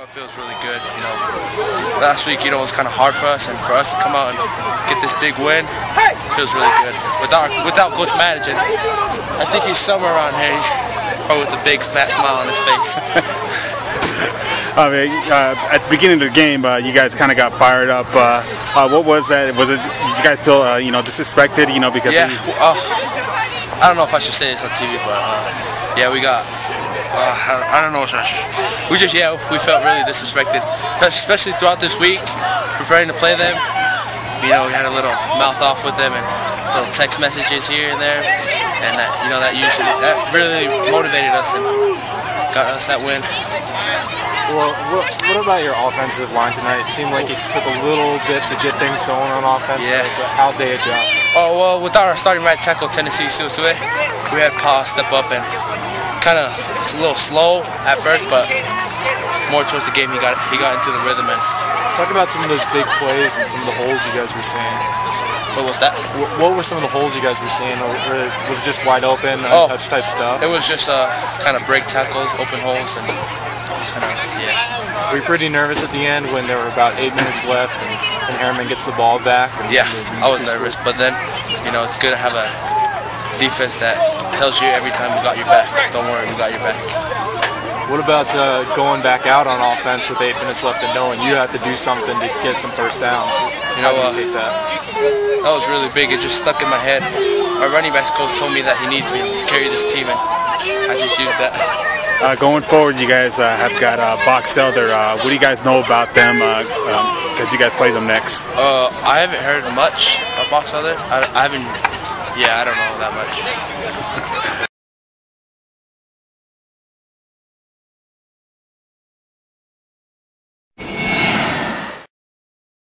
it feels really good. You know, last week, you know, it was kind of hard for us, and for us to come out and get this big win, feels really good. Without Coach Madden, I think he's somewhere around here. He's probably with a big fat smile on his face. At the beginning of the game, you guys kind of got fired up. What was that? Did you guys feel you know, disrespected? You know, because I don't know if I should say this on TV, but yeah, we got. I don't know what I should. We felt really disrespected, especially throughout this week, preparing to play them. You know, we had a little mouth off with them and little text messages here and there, and that, you know, that really motivated us and got us that win. Well, what about your offensive line tonight? It seemed like it took a little bit to get things going on offense, but how'd they adjust? Oh, well, without our starting right tackle, Tennessee Suesue, we had Paul step up and kind of a little slow at first, but more towards the game he got into the rhythm. And talk about some of those big plays and some of the holes you guys were seeing. What was that? What were some of the holes you guys were seeing? Or was it just wide open, untouched type stuff? It was just kind of break tackles, open holes, and Were you pretty nervous at the end when there were about 8 minutes left and Airman gets the ball back? Yeah, I was nervous, but then, you know, it's good to have a defense that tells you every time we got your back. Don't worry, we got your back. What about going back out on offense with 8 minutes left and knowing you have to do something to get some first downs? How do you take that? That was really big. It just stuck in my head. Our running backs coach told me that he needs me to carry this team, and I just used that. Going forward, you guys have got Box Elder. What do you guys know about them? Because you guys play them next. I haven't heard much of Box Elder. I don't know that much.